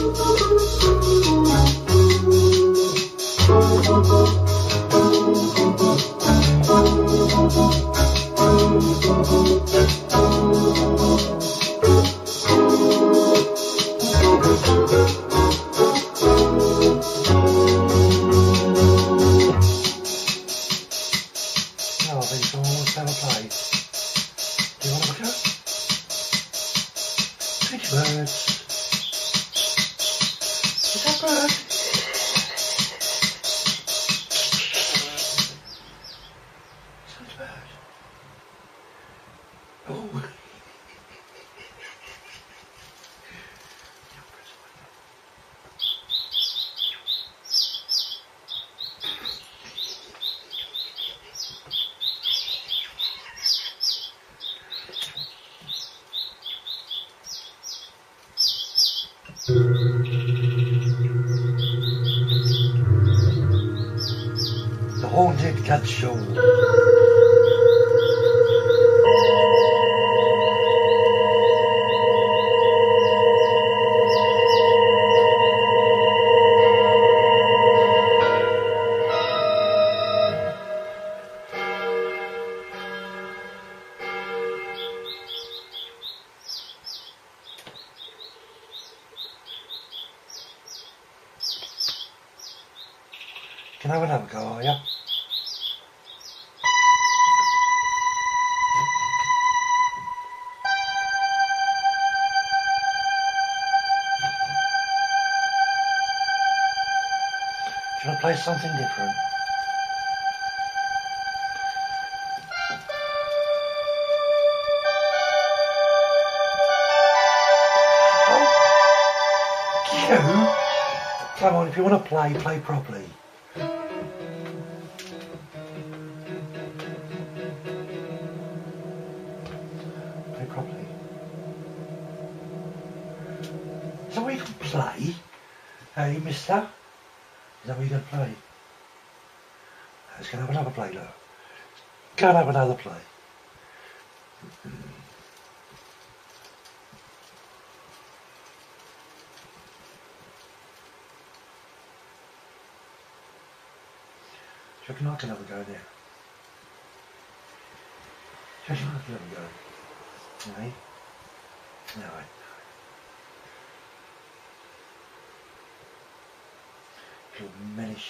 The Haunted Cat Show. Can I have another go, are ya? Should I play something different? Oh, you! Come on, if you want to play, play properly. Play properly. Is that what you can play? Hey, mister? Is that what you're going to play? Let's go and have another play, look. Go and have another play. Do you reckon I can have a go there? Do you reckon I can have a go? No? No. Little minish.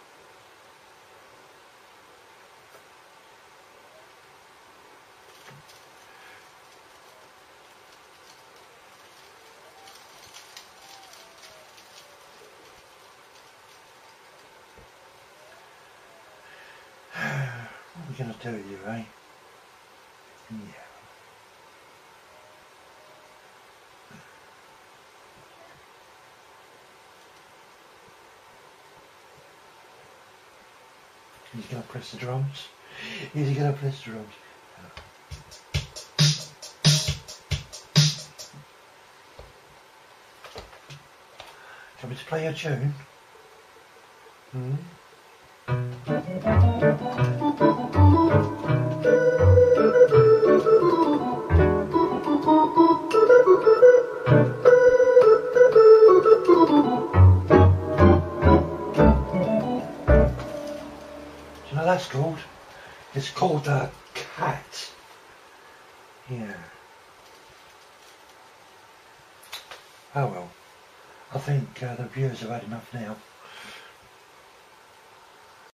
What are we going to do with you, eh? Yeah. He's going to press the drums. Is he going to press the drums? Do you want me to play your tune? Do you know that's called? It's called a cat. Yeah. Oh well. I think the viewers have had enough now.